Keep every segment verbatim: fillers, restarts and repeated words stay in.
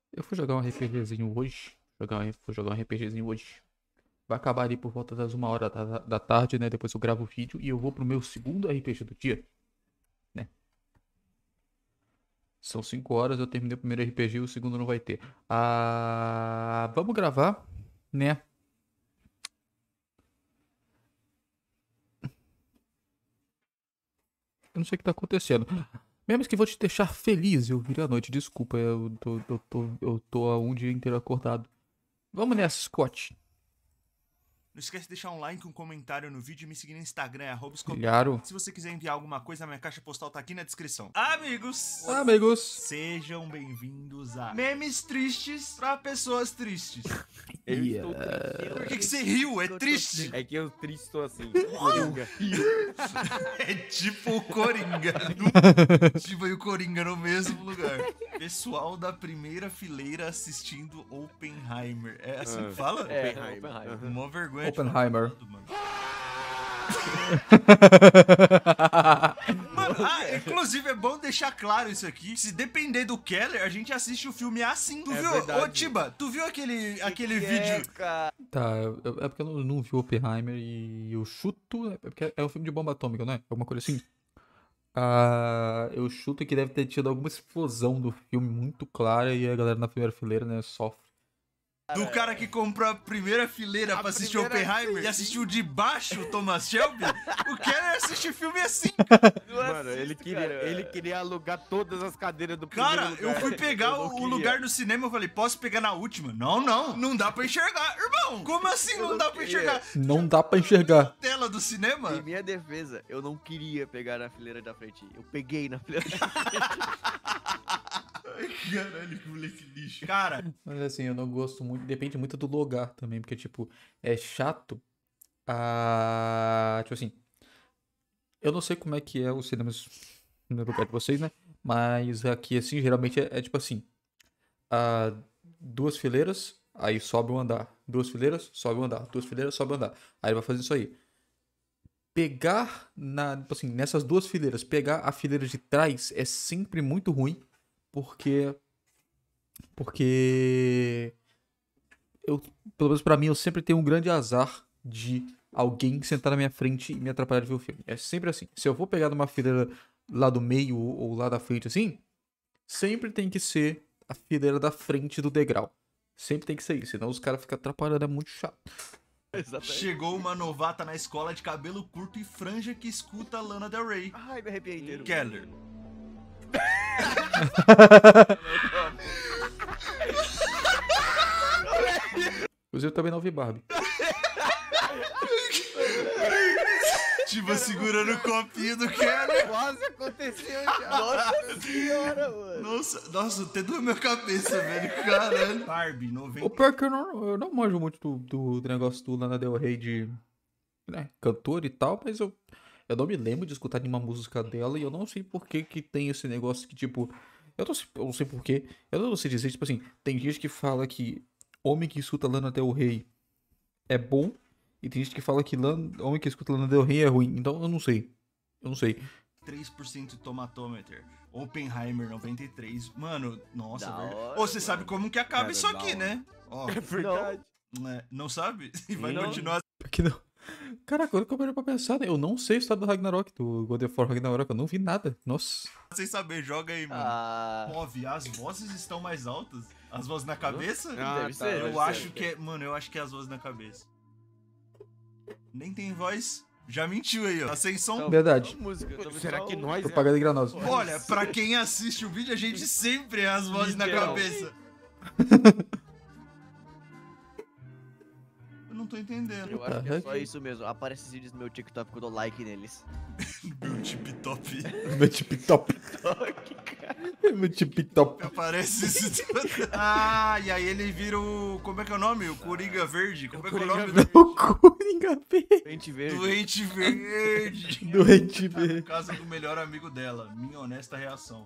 Eu fui jogar um RPGzinho hoje. Jogar, um- fui jogar um RPGzinho hoje. Vai acabar ali por volta das uma hora da, da tarde, né? Depois eu gravo o vídeo e eu vou pro meu segundo R P G do dia, né? São cinco horas, eu terminei o primeiro R P G e o segundo não vai ter. Ah, vamos gravar, né? Eu não sei o que tá acontecendo. Mesmo que vou te deixar feliz, eu virei à noite. Desculpa, eu tô, eu tô, eu tô há um dia inteiro acordado. Vamos nessa, Scott. Não esquece de deixar um like, um comentário no vídeo e me seguir no Instagram, é arroba Scott. Claro. Se você quiser enviar alguma coisa, minha caixa postal tá aqui na descrição. Amigos! Amigos. Sejam bem-vindos a Memes Tristes pra Pessoas Tristes. Eu Yeah. estou triste. Por que, que você riu? É Eu tô triste. É que eu triste estou assim. Coringa. É tipo o Coringa. Tipo e o Coringa no mesmo lugar. Pessoal da primeira fileira assistindo Oppenheimer. É assim que fala? É, Oppenheimer. Oppenheimer. Aham. Mó vergonha de Oppenheimer. falar tudo, mano. Mano, ah, inclusive é bom deixar claro isso aqui. Se depender do Keller, a gente assiste o filme assim. Tu É viu? verdade. Ô, Tiba, tu viu aquele, aquele Que vídeo? É, cara. Tá, eu- é porque eu não, não vi o Oppenheimer e eu chuto. É porque é um filme de bomba atômica, não é? Alguma coisa assim. Ah, eu chuto que deve ter tido alguma explosão do filme muito clara e a galera na primeira fileira, né, sofre. Do cara que comprou a primeira fileira A pra assistir primeira- Oppenheimer e assistiu de baixo o Thomas Shelby. O Keller assiste filme assim. Mano, assisto, ele queria, cara. ele queria alugar todas as cadeiras do Cara, primeiro eu lugar. fui pegar Eu não o queria. lugar no cinema, eu falei, posso pegar na última? Não, não, não dá pra enxergar. Irmão, como assim não, não dá pra queria. enxergar? Não dá pra enxergar. Tela do cinema? Em minha defesa, eu não queria pegar na fileira da frente. Eu peguei na fileira da Ai, caralho, que moleque lixo. Cara, Mas assim, eu não gosto muito. Depende muito do lugar também, porque, tipo, é chato. Ah, tipo assim, eu não sei como é que é os cinemas no lugar de vocês, né? Mas aqui, assim, geralmente é, é tipo assim: ah, duas fileiras, aí sobe um andar. Duas fileiras, sobe um andar. Duas fileiras, sobe um andar. Aí vai fazer isso aí. Pegar na, tipo assim, nessas duas fileiras, pegar a fileira de trás é sempre muito ruim, porque porque eu, pelo menos pra mim, eu sempre tenho um grande azar de alguém sentar na minha frente e me atrapalhar de ver o filme. É sempre assim. Se eu vou pegar numa fileira lá do meio ou lá da frente assim, sempre tem que ser a fileira da frente do degrau. Sempre tem que ser isso, senão os caras ficam atrapalhando, é muito chato. Exatamente. chegou uma novata na escola de cabelo curto e franja que escuta Lana Del Rey. Ai, me arrepiei inteiro. Keller. Inclusive, eu também não vi Barbie. Tipo, segurando o copinho do Keller. Quase aconteceu já. Nossa senhora, mano. Nossa, nossa, até doeu minha cabeça, velho. Caralho. Barbie, O noventa. pior é que eu não, eu não manjo muito do, do, do negócio do Lana Del Rey de, né, cantor e tal, mas eu, eu não me lembro de escutar nenhuma música dela e eu não sei por que que tem esse negócio que, tipo, eu não sei, eu não sei por quê, eu não sei dizer, tipo assim, tem gente que fala que homem que escuta Lana Del Rey é bom e tem gente que fala que Lana, homem que escuta Lana Del Rey é ruim, então eu não sei, eu não sei. três por cento tomatômeter. Oppenheimer noventa e três. Mano, nossa, Da verdade. hora, Ô, você sabe como que acaba Cara, isso da aqui, hora. né? Ó, É verdade. né, não sabe? E vai Não. continuar. Porque não... Caraca, quando eu parei pra pensar, né, eu não sei a história do Ragnarok, do God of War Ragnarok, eu não vi nada, nossa. Sem saber, joga aí, mano. Ah, Move, as vozes estão mais altas? As vozes na cabeça? Ah, Deve tá, ser, eu deve acho ser. que é. Mano, eu acho que é as vozes na cabeça. Nem tem voz. Já mentiu aí, ó. Tá sem som. Então, Verdade. música, talvez Será só que o- nós... Propaganda granosa. Olha, pra quem assiste o vídeo, a gente sempre é as vozes na Literal. cabeça. Eu não tô entendendo. Eu acho que é só Heck. isso mesmo. Aparece esses vídeos no meu TikTok que eu dou like neles. Meu tip top. Meu tip top. TikTok, cara. Meu tip top. Aparece isso. Ah, e aí ele vira o. Como é que é o nome? O Coringa Verde. Como é que é o Coringa nome? Verde. O Coringa verde. Pente verde. Doente Verde. Doente Por verde. causa do melhor amigo dela. Minha honesta reação.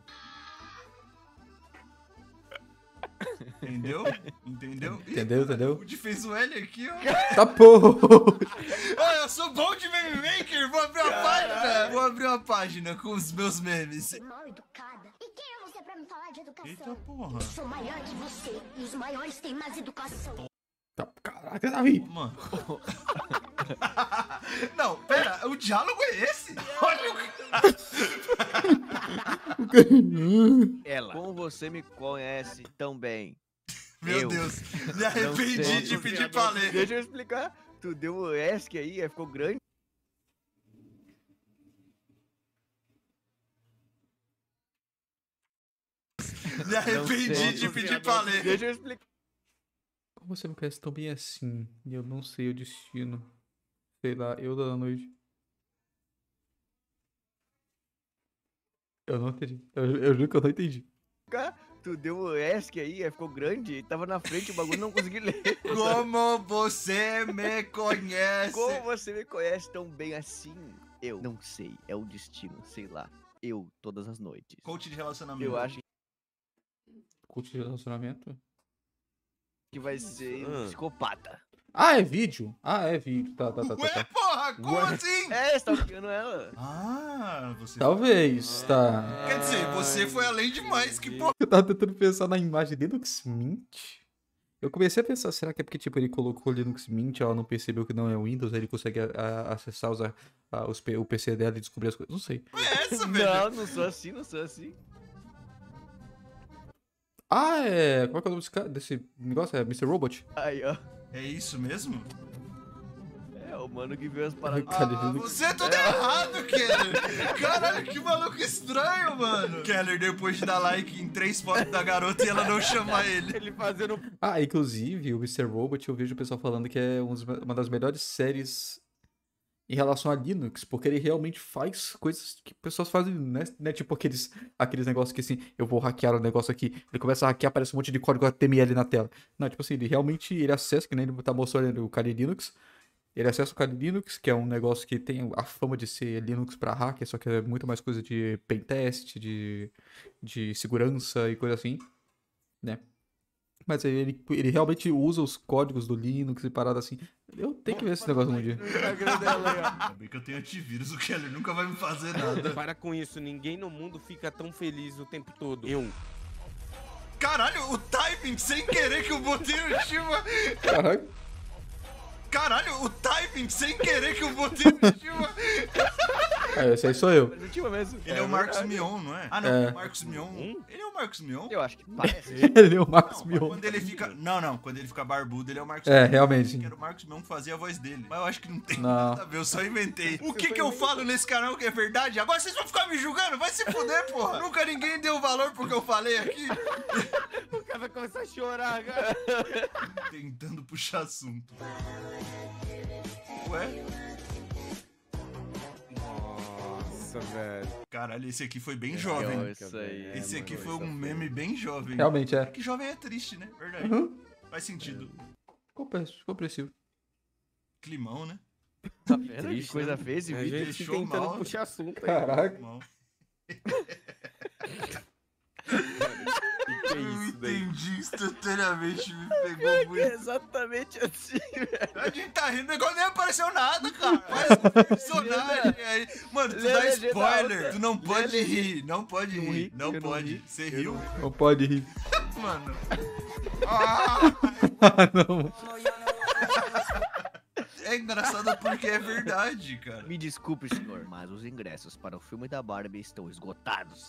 Entendeu? Entendeu? Ih, Entendeu, entendeu? O Woody fez o L aqui, ó. Tá porra. Ah, eu sou bom de meme maker. Vou abrir uma página. Vou abrir uma página com os meus memes. Mal educada. E quem é você pra pra me falar de educação. Eita porra. Eu sou maior que você e os maiores têm mais educação. Tá, caraca, Davi. Mano. Não, pera, o diálogo é esse? Olha o cara. Ela. Como você me conhece tão bem? Meu Eu. Deus, me Não arrependi sei. de pedir pra ler. Deixa eu explicar. Tu deu o ESC aí, aí ficou grande. Me arrependi sei. de pedir pra ler. Deixa eu explicar. Como você me conhece tão bem assim? E eu não sei o destino. Sei lá, eu da noite. Eu não entendi. Eu, eu juro que eu não entendi. Tu deu o ESC aí, aí ficou grande, tava na frente o bagulho, não consegui ler. Como você me conhece? Como você me conhece tão bem assim? Eu não sei, é o destino, sei lá. Eu, todas as noites. Coach de relacionamento. Eu acho Curte de relacionamento? que vai ser um Ah. psicopata. Ah, é vídeo? Ah, é vídeo. Tá, tá, tá, tá. Ué, tá. porra, como Ué. assim? É, você tá ficando ela. Ah, você... Talvez, tá. Quer dizer, você foi além demais, que porra. Eu tava tentando pensar na imagem Linux Mint. Eu comecei a pensar, será que é porque, tipo, ele colocou Linux Mint, ela não percebeu que não é Windows, aí ele consegue a- a- acessar os, a- a- os P- o P C dela e descobrir as coisas? Não sei. É essa, velho? Não, não sou assim, não sou assim. Ah, é... Qual é que é o nome desse, cara- desse negócio? É mister Robot? Aí, ó. É isso mesmo? É o mano que viu as paradas. Cara, Ah, Linux- você é todo errado, Keller. Caralho, que maluco estranho, mano. Keller, depois de dar like em três fotos da garota e ela não chamar ele. Ele fazendo. Ah, inclusive, o mister Robot, eu vejo o pessoal falando que é um dos- uma das melhores séries em relação a Linux, porque ele realmente faz coisas que pessoas fazem, né? Não é tipo aqueles, aqueles negócios que assim, eu vou hackear o negócio aqui, ele começa a hackear, aparece um monte de código H T M L na tela. Não, tipo assim, ele realmente, ele acessa, que nem ele tá mostrando o Kali Linux, ele acessa o Kali Linux, que é um negócio que tem a fama de ser Linux pra hacker, só que é muito mais coisa de pentest, de, de segurança e coisa assim, né? Mas aí ele, ele realmente usa os códigos do Linux e parada assim. Eu tenho que ver esse negócio um dia. No Instagram dela aí, ó. Ainda bem que eu tenho antivírus, o Keller nunca vai me fazer nada. Para com isso, ninguém no mundo fica tão feliz o tempo todo. Eu. Caralho, o timing sem querer que eu botei o Shiva. Caraca. Caralho, o timing sem querer que eu botei o Shiva. É, esse aí sou eu. Mas não tinha mesmo. Ele é, o Marcos Mion, não é? Ah, não, É. o Marcos Mion. Ele é o Marcos Mion? Eu acho que parece. Ele é o Marcos Não, mas Mion. quando ele fica. Não, não, quando ele fica barbudo, ele é o Marcos É, Mion. realmente. Que era o Marcos Mion que fazia a voz dele. Mas eu acho que não tem Não. nada a ver, eu só inventei. O que que eu falo nesse canal que é verdade? Agora vocês vão ficar me julgando? Vai se fuder, porra! Nunca ninguém deu valor pro que eu falei aqui. O cara vai começar a chorar, cara. Tentando puxar assunto. Ué? Nossa, velho. Caralho, esse aqui foi bem jovem. Legal, isso aí. É, Esse aqui mano, foi isso um foi- meme bem jovem. Realmente É é. que jovem é triste, né? Verdade. Uhum. Faz sentido. Compre- Compreensivo. Climão, né? Tá vendo? Que Triste, coisa né? feia esse A vídeo. gente deixou tentando mal. puxar assunto aí. Caraca. Climão. Que que é Eu isso daí? entendi instantaneamente, me pegou muito. Exatamente assim, velho. A gente tá rindo, igual nem apareceu nada, cara. Faz um personagem aí. Mano, tu Lê a dá legenda spoiler. alta. Tu não Lê a pode legenda. rir, não pode Não rir. ri, Não eu não pode. ri, Você eu riu, Não pode rir. mano. Ah, Ah, não. é engraçado porque é verdade, cara. Me desculpe, senhor, mas os ingressos para o filme da Barbie estão esgotados.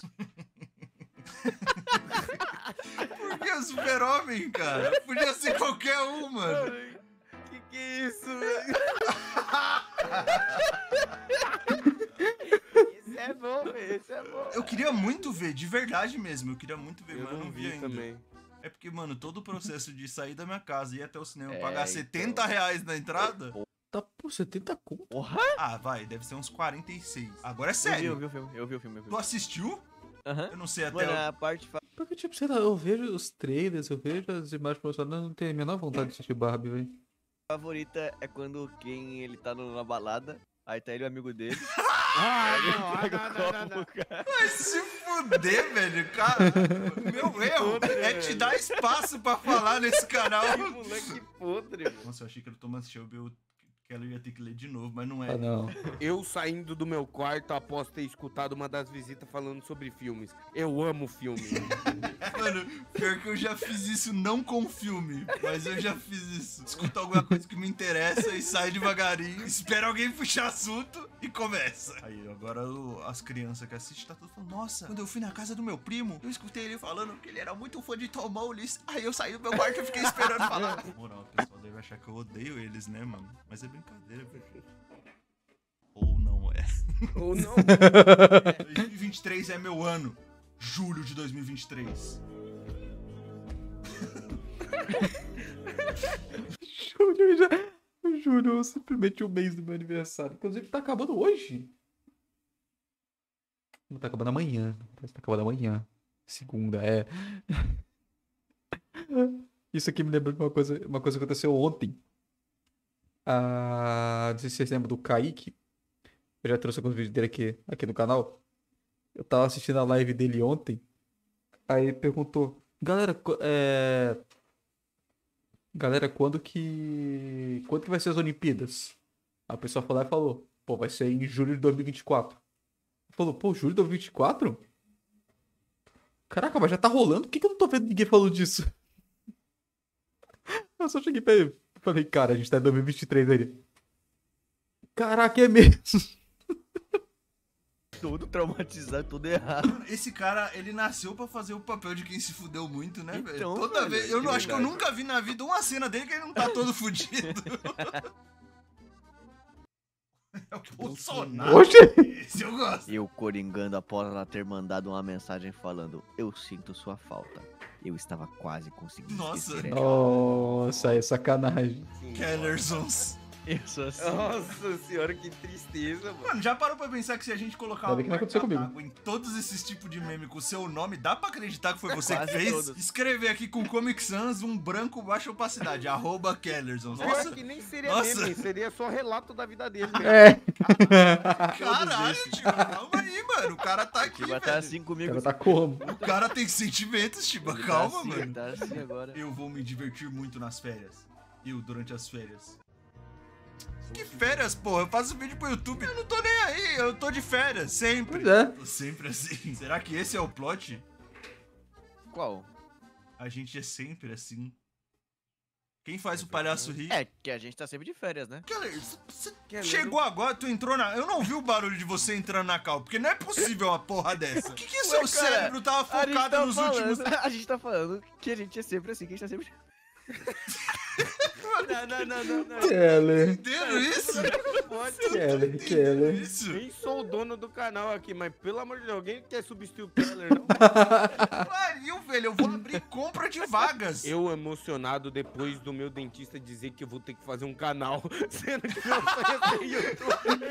Porque é super-homem, cara. Podia ser qualquer um, mano. Que que é isso, velho? Esse é bom, velho. Esse é bom. Eu queria muito ver, de verdade mesmo. Eu queria muito ver, Eu mas eu não vi ainda. também. É porque, mano, todo o processo de sair da minha casa e ir até o cinema, É, pagar então. setenta reais na entrada. Tá por setenta conto. Porra! Ah, vai, deve ser uns quarenta e seis. Agora é Eu vi, sério. eu vi o filme, eu vi o filme. Eu vi o Tu filme. assistiu? Aham. Eu não sei até. Mano, o- a parte fa- Porque, tipo, sei lá, eu vejo os trailers, eu vejo as imagens promocionais, eu não tenho a menor vontade de assistir Barbie, velho. favorita é quando quem ele tá no- na balada, aí tá ele e o amigo dele. Ah, aí ele não, pega não, o não, copo não, não. pro cara. Vai se fuder, velho. Cara, o meu erro é te dar espaço pra falar nesse canal. Que moleque podre, mano. Nossa, eu achei que era o Thomas Shelby. Eu Keller ia ter que ler de novo, mas não é. Ah, não. Eu saindo do meu quarto após ter escutado uma das visitas falando sobre filmes. Eu amo filme. Mano, pior que eu já fiz isso não com filme, mas eu já fiz isso. Escuta alguma coisa que me interessa e sai devagarinho, espera alguém puxar assunto e começa. Aí agora o- as crianças que assistem tá tudo falando, nossa, quando eu fui na casa do meu primo, eu escutei ele falando que ele era muito fã de Tom Mowgli. Aí eu saí do meu quarto e fiquei esperando falar. Moral, o pessoal deve achar que eu odeio eles, né, mano? Mas é brincadeira, velho. Ou não é. Ou não. dois mil e vinte e três é meu ano. Julho de dois mil e vinte e três. Júlio já. Júlio, simplesmente um mês do meu aniversário. Inclusive, tá acabando hoje. Não tá acabando amanhã. Parece que tá acabando amanhã. Segunda, é. Isso aqui me lembra de uma coisa, uma coisa que aconteceu ontem. Ah, não sei se vocês lembram do Kaique. Eu já trouxe alguns vídeos dele aqui, aqui no canal. Eu tava assistindo a live dele ontem. Aí ele perguntou: Galera, qu- é... Galera, quando que. Quando que vai ser as Olimpíadas? A pessoa falou e falou: Pô, vai ser em julho de dois mil e vinte e quatro. Falou: Pô, julho de dois mil e vinte e quatro? Caraca, mas já tá rolando? Por que que eu não tô vendo ninguém falando disso? Eu só cheguei pra ele. Falei: Cara, a gente tá em dois mil e vinte e três aí. Caraca, é mesmo. Todo traumatizado, tudo errado. Esse cara, ele nasceu pra fazer o papel de quem se fudeu muito, né, velho? Então, Toda velho, vez. Eu de não acho que eu verdade. nunca vi na vida uma cena dele que ele não tá todo fudido. É o Bolsonaro. Oxe! Esse eu gosto. Eu coringando após ela ter mandado uma mensagem falando: Eu sinto sua falta. Eu estava quase conseguindo Nossa. esquecer ela. Nossa, é sacanagem. Kellersons. Eu sou assim. Nossa senhora, que tristeza, mano. Mano, já parou pra pensar que se a gente colocar Ainda bem que não aconteceu comigo. d'água em todos esses tipos de meme com o seu nome, dá pra acreditar que foi você que Quase fez? todos. Escrever aqui com Comic Sans, um branco baixa opacidade, arroba Kellersons. Pior Nossa, que nem seria Nossa. meme, seria só relato da vida dele mesmo. É. caralho, Tiba, calma aí, mano. O cara tá aqui, Tiba velho. tá assim O comigo. cara tá como? O cara tem sentimentos, Tiba. Ele tá Calma, assim, mano. Tá assim agora. Eu vou me divertir muito nas férias. Eu, durante as férias. Que férias, porra? Eu faço vídeo pro YouTube. Eu não tô nem aí. Eu tô de férias, sempre. Pois é. Tô sempre assim. Será que esse é o plot? Qual? A gente é sempre assim. Quem faz o palhaço rir? É, que a gente tá sempre de férias, né? Keller, você Keller, chegou agora, tu entrou na... Eu não vi o barulho de você entrando na cal, porque não é possível uma porra dessa. O que que seu Ué, cara, cérebro tava A gente focado tá nos falando, últimos... a gente tá falando que a gente é sempre assim, que a gente tá sempre... Não, não, não, não, não. Keller, Entendeu isso? Não pode. Keller, Keller. Isso? Nem sou o dono do canal aqui, mas pelo amor de Deus, alguém quer substituir o Keller, não? Pariu, velho. Eu vou abrir compra de vagas. Eu emocionado depois do meu dentista dizer que eu vou ter que fazer um canal, sendo que meu sonho é ser YouTube.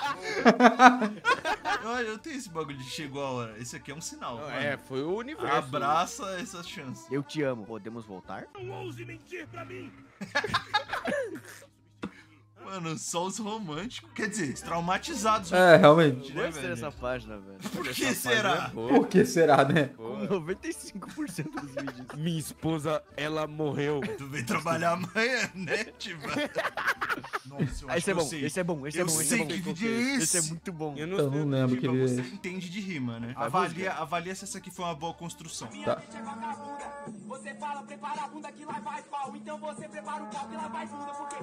Olha, eu tenho esse bagulho de chegou a hora. Esse aqui é um sinal. Não, mano. é, foi o universo. Abraça essa chance. Eu te amo. Podemos voltar? Mano, só os românticos. Quer dizer, os traumatizados. É, realmente. né, Gostei velho? dessa página, velho. Por que Essa será? página é boa. Por que será, né? Com noventa e cinco por cento dos vídeos. Minha esposa, ela morreu. Tu vem trabalhar amanhã, né, Tiba? Nossa, eu Ah, acho esse que é eu bom, sei. esse é bom, esse é Eu bom, esse sei é bom. que vídeo é esse. Esse é muito bom. Eu não, Eu não lembro que Tiba, ele... você entende de rima, né? Vai, Avalia, avalia se essa aqui foi uma boa construção. Tá. Você fala, prepara a bunda que lá vai pau. Então você prepara o pau que lá vai bunda, porque.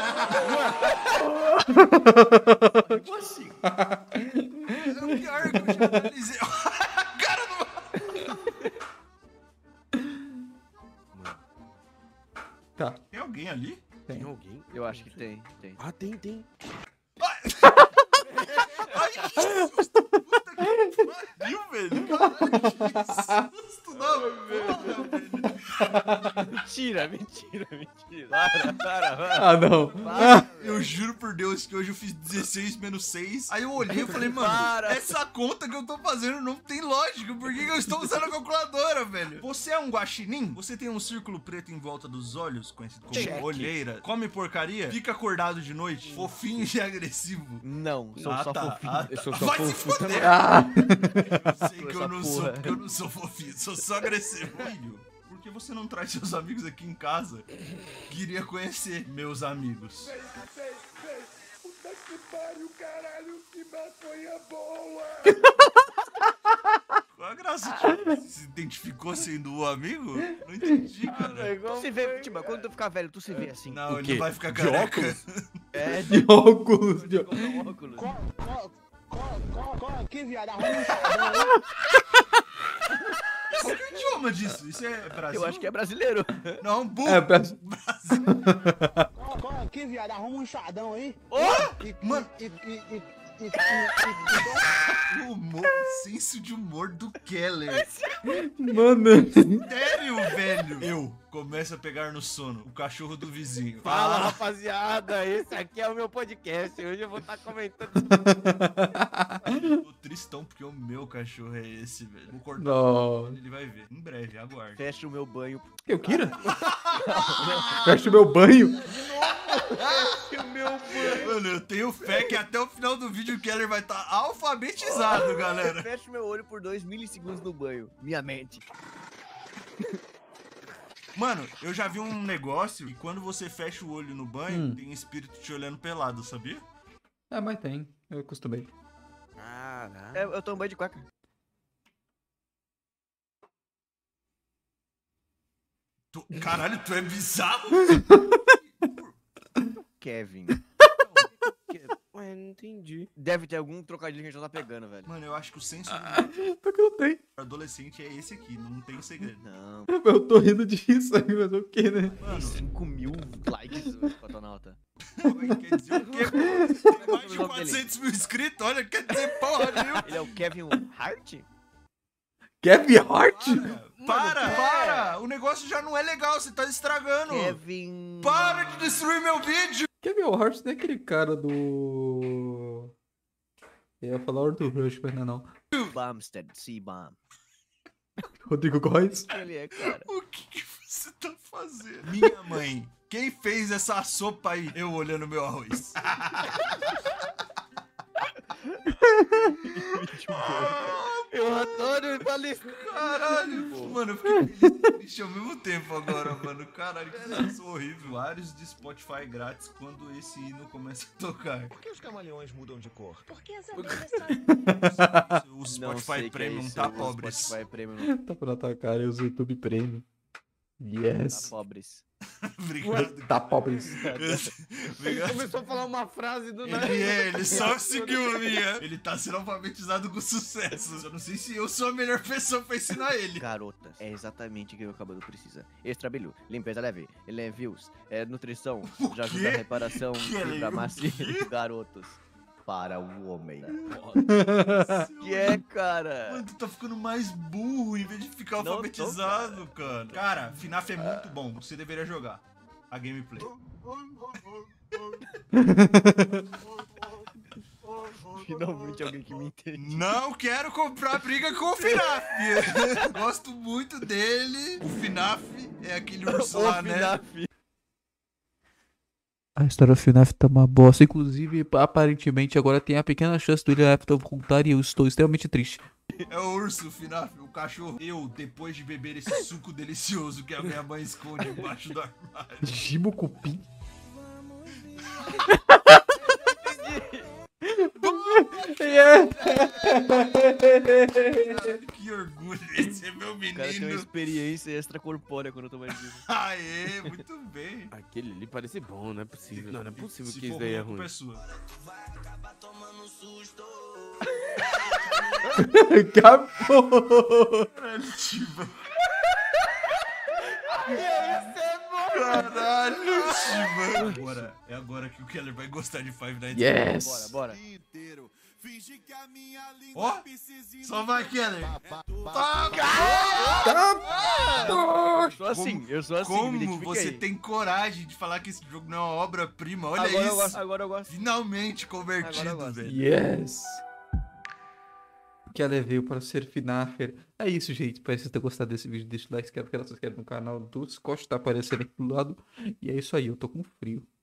Como assim? É o pior que eu já analisei. Cara, não... Tá. Tem alguém ali? Tem alguém? Eu acho que tem, tem. Ah, tem, tem. Ai, que susto! Puta que pariu, velho! Caralho, que susto da porra, velho! Mentira, mentira, mentira. Para, para, para. Ah, não. Para, Eu juro por Deus que hoje eu fiz dezesseis menos seis. Aí eu olhei e falei, mano, Para. essa conta que eu tô fazendo não tem lógica. Por que que eu estou usando a calculadora, velho? Você é um guaxinim? Você tem um círculo preto em volta dos olhos, conhecido como Cheque. olheira? Come porcaria? Fica acordado de noite? Fofinho e agressivo? Não, sou Ah, só tá. fofinho. Ah, Eu sou tá. só Vai se fofo fuder. Ah! Eu sei que eu Essa não sou, porra. porque eu não sou fofinho, sou só agressivo. Filho, por que você não traz seus amigos aqui em casa? Queria conhecer meus amigos. que pariu, caralho, que maconha boa! Qual a graça? Tipo, você se identificou sendo o amigo? Não entendi, cara. Tu se vê, tipo, quando tu ficar velho, tu se vê assim. Não, O ele quê? não vai ficar De careca. óculos? É, De óculos. De... de comprar um óculos. Cola aqui, viado, arruma um chadão aí. Isso é que idioma disso? Isso é Brasil? Eu acho que é brasileiro. Não, burro. É, peço... Brasil. Cola, cola aqui, viado, arruma um chadão aí. Ô! E, Mano. E, e, e, e, e, e, e, O humor, senso de humor do Keller. Mano. Sério, velho. Eu começo a pegar no sono. O cachorro do vizinho. Fala, rapaziada, esse aqui é o meu podcast. Hoje eu vou estar comentando. Tô tristão porque o meu cachorro é esse, velho. Vou cortar. Não. Ele vai ver. Em breve, aguarde. Fecha o meu banho. Eu queira? Fecha o meu banho. Mano, eu tenho fé que até o final do vídeo o Keller vai estar alfabetizado, galera. Fecha o meu olho por dois milissegundos no banho. Minha mente. Mano, eu já vi um negócio e quando você fecha o olho no banho, Hum. tem espírito te olhando pelado, sabia? É, mas tem. Eu acostumei. Caralho. É, eu tomo banho de cueca. Tu- Caralho, tu é bizarro? Kevin. Ué, não entendi. Deve ter algum trocadilho que a gente não tá pegando, velho. Mano, eu acho que o senso Só que não tem. do adolescente é esse aqui, não tem segredo. Não. Eu tô rindo disso aí, mas o que, né? Mano, cinco mil likes, o Cotonauta. quer dizer o quê? Tem mais de quatrocentos mil inscritos, olha, quer dizer porra nenhuma. Ele é o Kevin Hart? Kevin Hart? Para, Mano, para! O negócio já não é legal, você tá estragando. Kevin... Para de destruir meu vídeo! Kevin Hart não é aquele cara do... Eu ia falar do Rush, mas não é não. Bumstead, C-Bomb. Rodrigo Góes. Ele é, cara. O que, que você tá fazendo? Minha mãe, quem fez essa sopa aí? Eu olhando meu arroz. Eu adoro falar Caralho, mano, eu fiquei feliz e triste ao mesmo tempo agora, mano. Caralho, que sensação horrível. Vários de Spotify grátis quando esse hino começa a tocar. Por que os camaleões mudam de cor? Porque as abelhas são... O Não Spotify sei que é Premium isso, tá o pobres. Spotify Premium Tá pra tua cara, eu uso o YouTube Premium. tá Yes. pobres. Obrigado. Tá pobres. Ele Obrigado. começou a falar uma frase do nada. Ele é, ele só seguiu a minha. Ele tá sendo alfabetizado com sucesso. Eu não sei se eu sou a melhor pessoa pra ensinar ele. Garotas. É exatamente o que o cabelo precisa. Extrabelho, limpeza leve, levios, é nutrição, O já quê? ajuda a reparação, Que é fibra o macia. quê? Garotos. Para o homem. Que é, cara? Mano, tu tá ficando mais burro em vez de ficar Não tô, alfabetizado, cara. Cara, F NAF é muito bom. Você deveria jogar a gameplay. Finalmente alguém que me entende. Não quero comprar briga com o F NAF. Gosto muito dele. O F NAF é aquele urso lá, né? FNAF. A história do F NAF tá uma bosta. Inclusive, aparentemente, agora tem a pequena chance do William Afton voltar e eu estou extremamente triste. É o urso, o F NAF, o cachorro. Eu, depois de beber esse suco delicioso que a minha mãe esconde embaixo do armário. Gimo Cupim? Yeah. Que orgulho, esse é meu O cara tem uma menino. experiência extracorpórea quando eu tô mais vivo. Aê, muito bem. Aquele ali parece bom, não é possível. Não, não é possível Se que isso for daí é ruim, a culpa ruim. é sua. Acabou. Caralho, Tiba. Caralho, Tiba. Agora, é agora que o Keller vai gostar de Five Nights. Yes. Bora, bora. Ó, só vai, Keller. Tá. Eu sou assim, eu sou assim, me Como identifiquei. você tem coragem de falar que esse jogo não é uma obra-prima? Olha agora isso. Eu gosto, agora eu gosto. Finalmente Agora convertido, eu gosto. velho. Yes. Que ela veio para ser FNAFer. É isso, gente. Espero que vocês tenham gostado desse vídeo. Deixa o like, se inscreve no canal do Scott. Tá aparecendo aqui do lado. E é isso aí. Eu tô com frio.